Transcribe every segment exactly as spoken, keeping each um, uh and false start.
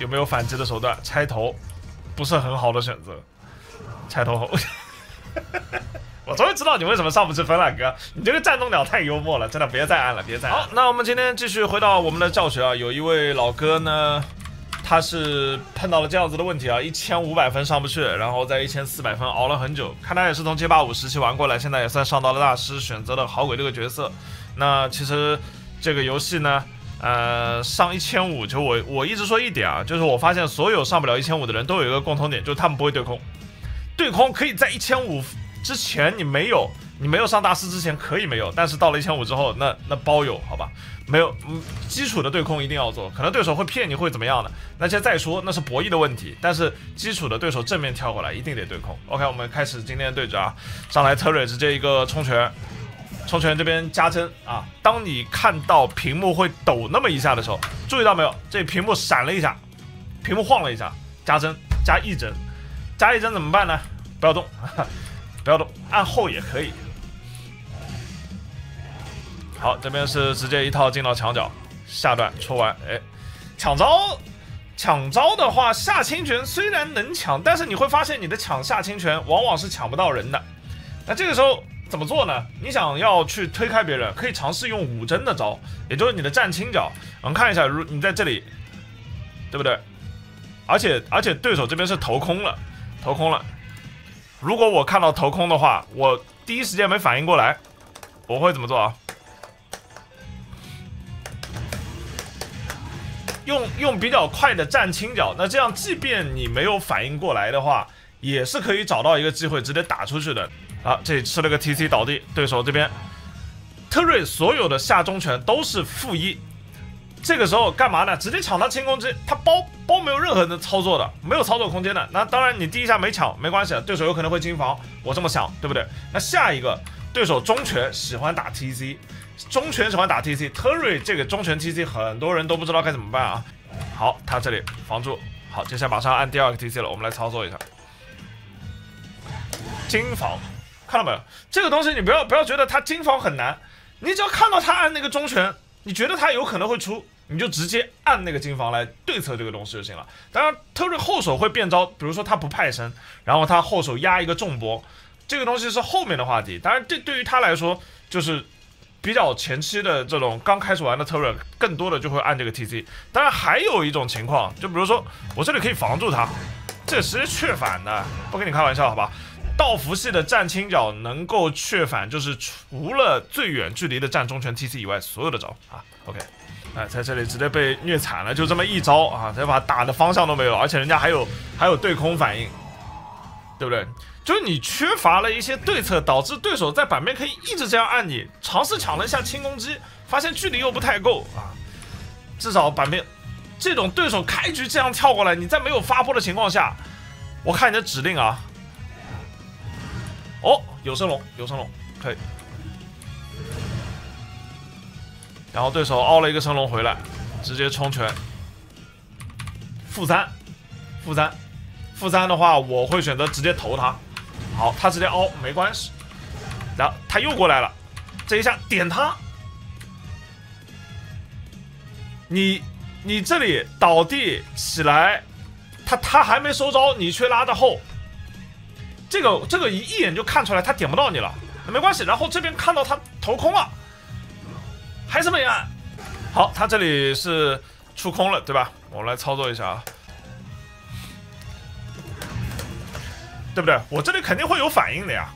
有没有反击的手段？拆头不是很好的选择。拆头后，我终于知道你为什么上不去分了，哥，你这个战斗鸟太幽默了，真的别再按了，别再按了。好，那我们今天继续回到我们的教学啊，有一位老哥呢。 他是碰到了这样子的问题啊，一千五百分上不去，然后在一千四百分熬了很久。看他也是从街霸五时期玩过来，现在也算上到了大师，选择了好鬼这个角色。那其实这个游戏呢，呃，上一千五，就我我一直说一点啊，就是我发现所有上不了一千五的人都有一个共同点，就是他们不会对空。对空可以在一千五之前你没有，你没有上大师之前可以没有，但是到了一千五之后，那那包有，好吧？ 没有，嗯，基础的对空一定要做，可能对手会骗你，会怎么样的？那些再说，那是博弈的问题。但是基础的对手正面跳过来，一定得对空。OK， 我们开始今天的对决啊，上来 Terry 直接一个冲拳，冲拳这边加针啊。当你看到屏幕会抖那么一下的时候，注意到没有？这屏幕闪了一下，屏幕晃了一下，加针，加一针，加一针怎么办呢？不要动，不要动，按后也可以。 好，这边是直接一套进到墙角，下段戳完，哎，抢招，抢招的话，下清拳虽然能抢，但是你会发现你的抢下清拳往往是抢不到人的。那这个时候怎么做呢？你想要去推开别人，可以尝试用五针的招，也就是你的站清角。我们看一下，如你在这里，对不对？而且而且对手这边是投空了，投空了。如果我看到投空的话，我第一时间没反应过来，我会怎么做啊？ 用用比较快的站清角，那这样即便你没有反应过来的话，也是可以找到一个机会直接打出去的。啊，这里吃了个 T C 倒地，对手这边特瑞所有的下中拳都是负一，这个时候干嘛呢？直接抢他轻攻击，他包包没有任何的操作的，没有操作空间的。那当然你第一下没抢没关系，对手有可能会金防，我这么想，对不对？那下一个对手中拳喜欢打 T C。 中拳喜欢打 T C，Terry 这个中拳 T C 很多人都不知道该怎么办啊。好，他这里防住，好，接下来马上按第二个 T C 了，我们来操作一下。金防，看到没有？这个东西你不要不要觉得他金防很难，你只要看到他按那个中拳，你觉得他有可能会出，你就直接按那个金防来对策这个东西就行了。当然 ，Terry 后手会变招，比如说他不派身，然后他后手压一个重波，这个东西是后面的话题。当然，这对于他来说就是。 比较前期的这种刚开始玩的 Terry， 更多的就会按这个 T C。当然还有一种情况，就比如说我这里可以防住他，这个直接确反的，不跟你开玩笑好吧？道服系的站清角能够确反，就是除了最远距离的站中拳 T C 以外，所有的招啊。OK， 哎，在这里直接被虐惨了，就这么一招啊，这把打的方向都没有，而且人家还有还有对空反应，对不对？ 就是你缺乏了一些对策，导致对手在板面可以一直这样按你，尝试抢了一下轻攻击，发现距离又不太够啊。至少板面这种对手开局这样跳过来，你在没有发波的情况下，我看你的指令啊。哦，有升龙，有升龙，可以。然后对手凹了一个升龙回来，直接冲拳，负三，负三，负三的话，我会选择直接投他。 好，他直接凹没关系，然后他又过来了，这一下点他，你你这里倒地起来，他他还没收招，你却拉的后，这个这个一一眼就看出来他点不到你了，没关系，然后这边看到他投空了，还是没按，好，他这里是出空了，对吧？我们来操作一下啊。 对不对？我这里肯定会有反应的呀。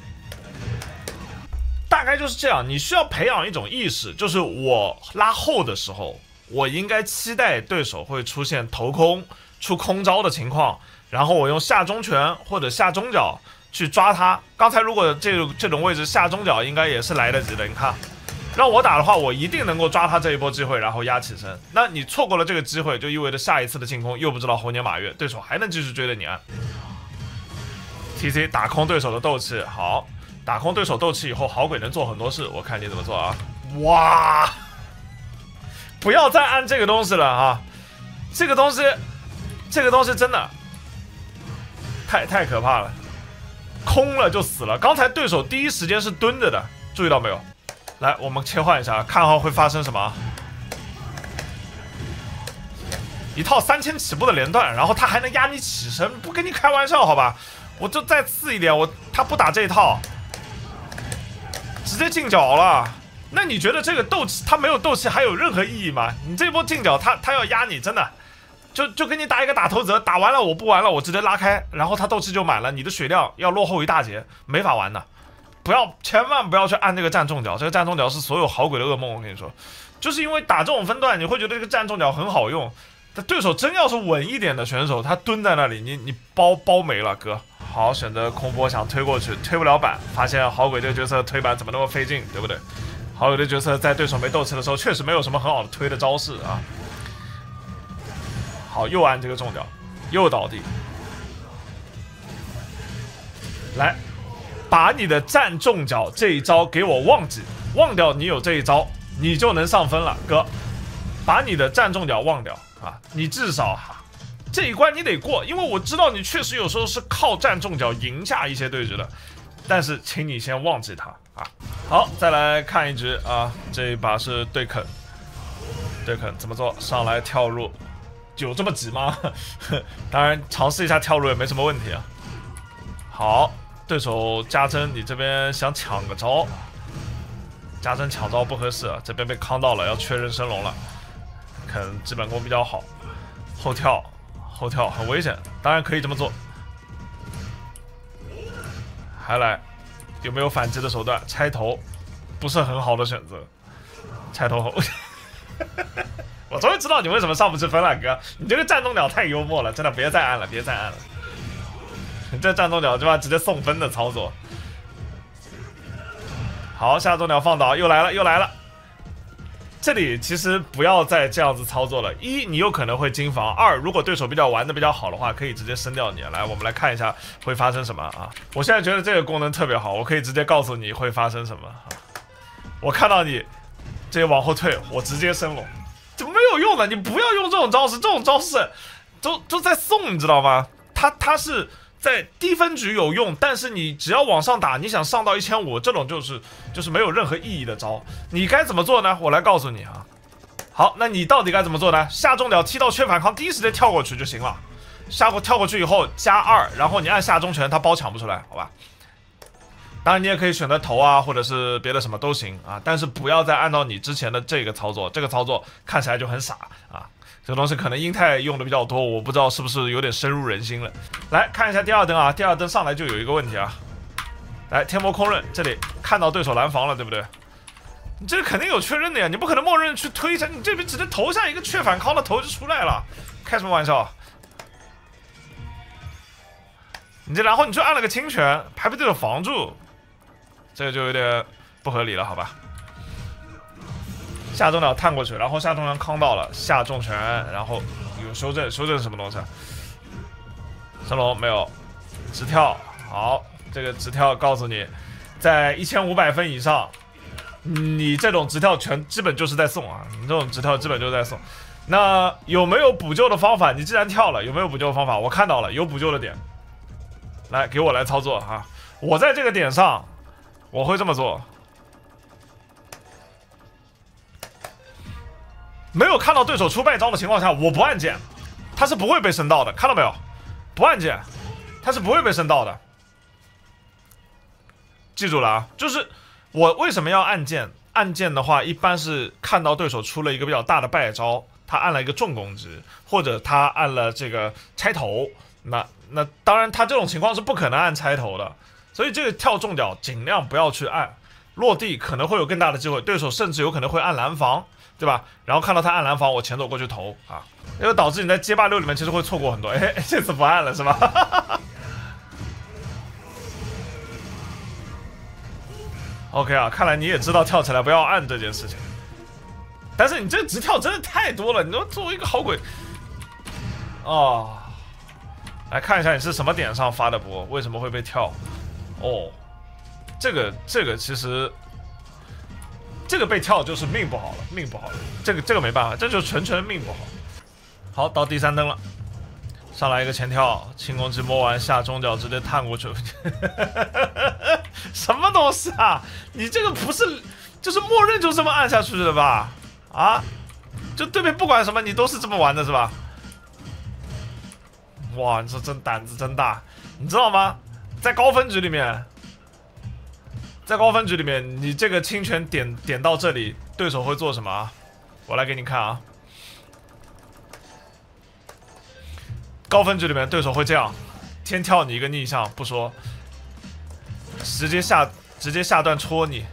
大概就是这样，你需要培养一种意识，就是我拉后的时候，我应该期待对手会出现投空、出空招的情况，然后我用下中拳或者下中脚去抓他。刚才如果这这种位置下中脚应该也是来得及的，你看，让我打的话，我一定能够抓他这一波机会，然后压起身。那你错过了这个机会，就意味着下一次的进攻又不知道猴年马月，对手还能继续追着你按。 T C 打空对手的斗气，好，打空对手斗气以后，好鬼能做很多事，我看你怎么做啊！哇，不要再按这个东西了啊！这个东西，这个东西真的太太可怕了，空了就死了。刚才对手第一时间是蹲着的，注意到没有？来，我们切换一下，看好会发生什么。 一套三千起步的连段，然后他还能压你起身，不跟你开玩笑好吧？我就再次一点，我他不打这一套，直接进角了。那你觉得这个斗气他没有斗气还有任何意义吗？你这波进角他他要压你，真的就就跟你打一个打头则，打完了我不玩了，我直接拉开，然后他斗气就满了，你的血量要落后一大截，没法玩的。不要千万不要去按这个站中角，这个站中角是所有好鬼的噩梦。我跟你说，就是因为打这种分段，你会觉得这个站中角很好用。但对手真要是稳一点的选手，他蹲在那里，你你包包没了，哥。好，选择空波想推过去，推不了板，发现好鬼这个角色推板怎么那么费劲，对不对？好鬼这个角色在对手没斗气的时候，确实没有什么很好的推的招式啊。好，又按这个中角，又倒地，来，把你的站中角这一招给我忘记，忘掉你有这一招，你就能上分了，哥。把你的站中角忘掉。啊，你至少哈这一关你得过，因为我知道你确实有时候是靠站中角赢下一些对局的，但是请你先忘记它啊。好，再来看一局啊，这一把是对啃，对啃怎么做？上来跳入，有这么急吗？当然尝试一下跳入也没什么问题啊。好，对手加针，你这边想抢个招，加针抢招不合适啊，这边被康到了，要确认升龙了。可能基本功比较好，后跳后跳很危险，当然可以这么做。还来，有没有反击的手段？拆头不是很好的选择，拆头后。我终于知道你为什么上不去分了，哥，你这个战斗鸟太幽默了，真的别再按了，别再按了。你这战斗鸟对吧？直接送分的操作。好，下中鸟放倒，又来了，又来了。这里其实不要再这样子操作了。一，你有可能会金防；二，如果对手比较玩的比较好的话，可以直接升掉你。来，我们来看一下会发生什么啊！我现在觉得这个功能特别好，我可以直接告诉你会发生什么。啊、我看到你这往后退，我直接升龙，这没有用的。你不要用这种招式，这种招式都都在送，你知道吗？它它是。在低分局有用，但是你只要往上打，你想上到一千五，这种就是就是没有任何意义的招。你该怎么做呢？我来告诉你啊。好，那你到底该怎么做呢？下中了踢到缺反抗，第一时间跳过去就行了。下过跳过去以后加二，然后你按下中拳，他包抢不出来，好吧？当然你也可以选择投啊，或者是别的什么都行啊，但是不要再按照你之前的这个操作，这个操作看起来就很傻啊。这个东西可能英泰用的比较多，我不知道是不是有点深入人心了。来看一下第二灯啊，第二灯上来就有一个问题啊。来，天魔空刃这里看到对手蓝防了，对不对？你这个肯定有确认的呀，你不可能默认去推一下，你这边直接投下一个确反抗的头就出来了，开什么玩笑？你这然后你就按了个清拳，还被对手防住，这个就有点不合理了，好吧？下中鸟探过去，然后下中拳康到了，下重拳，然后有修正，修正是什么东西？升龙没有，直跳，好，这个直跳告诉你，在一千五百分以上，你这种直跳全基本就是在送啊，你这种直跳基本就是在送。那有没有补救的方法？你既然跳了，有没有补救的方法？我看到了，有补救的点，来给我来操作啊！我在这个点上，我会这么做。没有看到对手出败招的情况下，我不按键，他是不会被升到的，看到没有？不按键，他是不会被升到的。记住了啊，就是我为什么要按键？按键的话，一般是看到对手出了一个比较大的败招，他按了一个重攻击，或者他按了这个拆头，那那当然他这种情况是不可能按拆头的，所以这个跳重脚尽量不要去按，落地可能会有更大的机会，对手甚至有可能会按蓝防。对吧？然后看到他按蓝防，我前走过去投啊，这就导致你在街霸六里面其实会错过很多。哎，这次不按了是吧？OK 啊，看来你也知道跳起来不要按这件事情。但是你这直跳真的太多了，你都作为一个好鬼哦。来看一下你是什么点上发的波，为什么会被跳？哦，这个这个其实。这个被跳就是命不好了，命不好了，这个这个没办法，这就纯纯命不好。好，到第三灯了，上来一个前跳，轻攻击摸完下中脚直接探过去，什么东西啊？你这个不是就是默认就这么按下去的吧？啊，就对面不管什么你都是这么玩的是吧？ 哇，你说真胆子真大，你知道吗？在高分局里面，在高分局里面，你这个清泉点点到这里，对手会做什么啊？我来给你看啊。高分局里面，对手会这样，先跳你一个逆向不说，直接下直接下段戳你，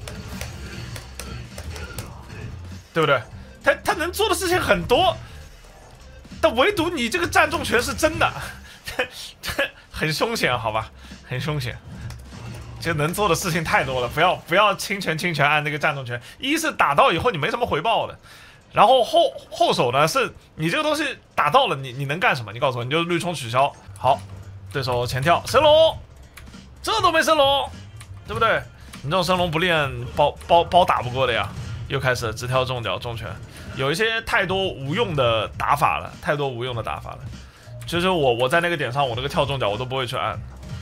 对不对？他他能做的事情很多，但唯独你这个占重拳是真的，很凶险，好吧，很凶险。这能做的事情太多了，不要不要轻拳轻拳按那个占重拳，一是打到以后你没什么回报的。然后后后手呢，是你这个东西打到了，你你能干什么？你告诉我，你就绿冲取消。好，对手前跳升龙，这都没升龙，对不对？你这种升龙不练，包包包打不过的呀。又开始直跳重脚重拳，有一些太多无用的打法了，太多无用的打法了。其实我我在那个点上，我那个跳重脚我都不会去按。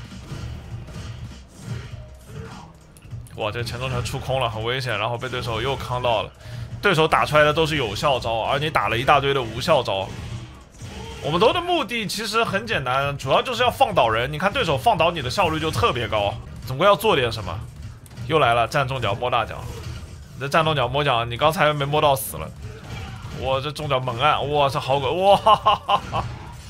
哇，这前重拳出空了，很危险，然后被对手又康到了。对手打出来的都是有效招，而你打了一大堆的无效招。我们斗的目的其实很简单，主要就是要放倒人。你看对手放倒你的效率就特别高，总归要做点什么。又来了，站重脚摸大脚，你这站重脚摸脚，你刚才没摸到死了。我这重脚猛按，哇，这好鬼，哇哈哈哈哈！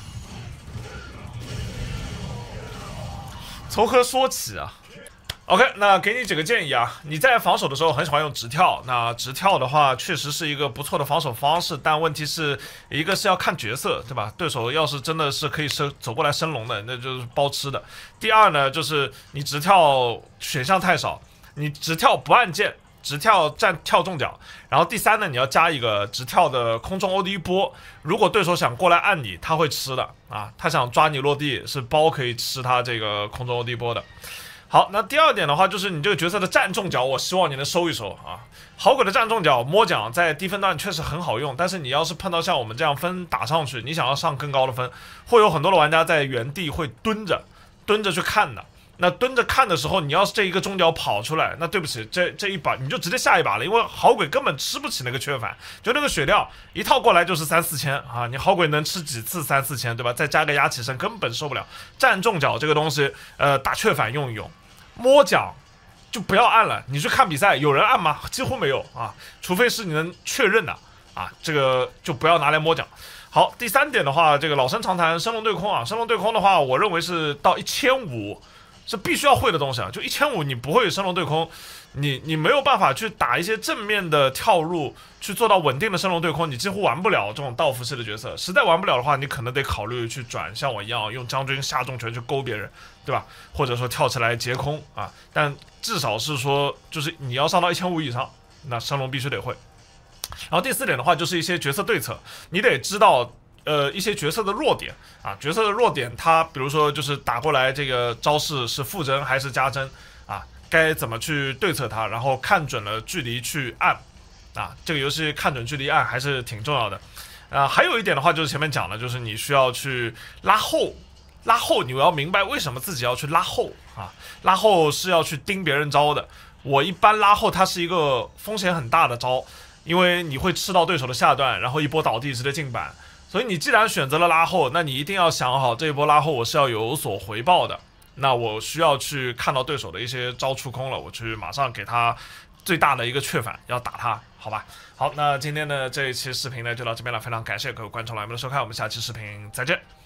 从何说起啊？ OK， 那给你几个建议啊。你在防守的时候很喜欢用直跳，那直跳的话确实是一个不错的防守方式，但问题是一个是要看角色，对吧？对手要是真的是可以升走过来升龙的，那就是包吃的。第二呢，就是你直跳选项太少，你直跳不按键，直跳站跳重脚。然后第三呢，你要加一个直跳的空中 O D 波，如果对手想过来按你，他会吃的啊，他想抓你落地是包可以吃他这个空中 O D 波的。 好，那第二点的话，就是你这个角色的站重脚，我希望你能收一收啊。好鬼的站重脚摸奖在低分段确实很好用，但是你要是碰到像我们这样分打上去，你想要上更高的分，会有很多的玩家在原地会蹲着蹲着去看的。那蹲着看的时候，你要是这一个中脚跑出来，那对不起，这这一把你就直接下一把了，因为好鬼根本吃不起那个缺反，就那个血量一套过来就是三四千啊，你好鬼能吃几次三四千，对吧？再加个压起身，根本受不了。站重脚这个东西，呃，打缺反用一用。 摸奖就不要按了，你去看比赛，有人按吗？几乎没有啊，除非是你能确认的啊，这个就不要拿来摸奖。好，第三点的话，这个老生常谈，升龙对空啊，升龙对空的话，我认为是到一千五是必须要会的东西啊，就一千五你不会升龙对空，你你没有办法去打一些正面的跳入，去做到稳定的升龙对空，你几乎玩不了这种道服系的角色。实在玩不了的话，你可能得考虑去转像我一样用将军下重拳去勾别人。 对吧？或者说跳起来截空啊，但至少是说，就是你要上到一千五以上，那升龙必须得会。然后第四点的话，就是一些角色对策，你得知道呃一些角色的弱点啊，角色的弱点，它比如说就是打过来这个招式是负针还是加针啊，该怎么去对策它，然后看准了距离去按啊，这个游戏看准距离按还是挺重要的。啊，还有一点的话就是前面讲的，就是你需要去拉后。 拉后，你要明白为什么自己要去拉后啊？拉后是要去盯别人招的。我一般拉后，它是一个风险很大的招，因为你会吃到对手的下段，然后一波倒地直接进板。所以你既然选择了拉后，那你一定要想好这一波拉后我是要有所回报的。那我需要去看到对手的一些招出空了，我去马上给他最大的一个确反，要打他，好吧？好，那今天的这一期视频呢就到这边了，非常感谢各位观众朋友们的收看，我们下期视频再见。